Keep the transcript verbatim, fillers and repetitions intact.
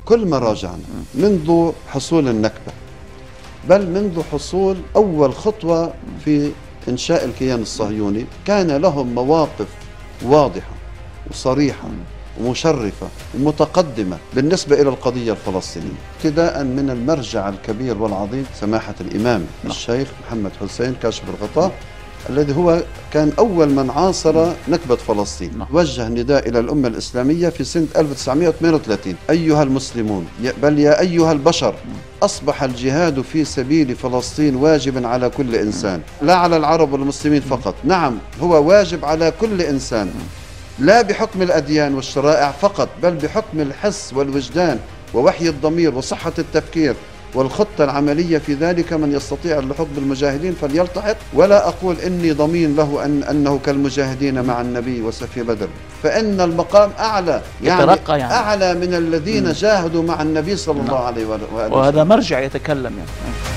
كل ما راجعنا منذ حصول النكبة، بل منذ حصول أول خطوة في إنشاء الكيان الصهيوني، كان لهم مواقف واضحة وصريحة ومشرفة ومتقدمة بالنسبة إلى القضية الفلسطينية، ابتداء من المرجع الكبير والعظيم سماحة الإمام الشيخ محمد حسين كاشف الغطاء، الذي هو كان أول من عاصر نكبة فلسطين. وجه نداء إلى الأمة الإسلامية في سنة ألف وتسعمئة واثنين وثلاثين: أيها المسلمون، بل يا أيها البشر، أصبح الجهاد في سبيل فلسطين واجبا على كل إنسان، لا على العرب والمسلمين فقط. نعم، هو واجب على كل إنسان، لا بحكم الأديان والشرائع فقط، بل بحكم الحس والوجدان ووحي الضمير وصحة التفكير والخطة العملية في ذلك. من يستطيع اللحوق بالمجاهدين فليلتحق، ولا أقول إني ضمين له أن أنه كالمجاهدين مع النبي وسفي بدر، فإن المقام أعلى، يعني, يعني أعلى من الذين م. جاهدوا مع النبي صلى الله عليه وآله وسلم، وهذا مرجع يتكلم يعني.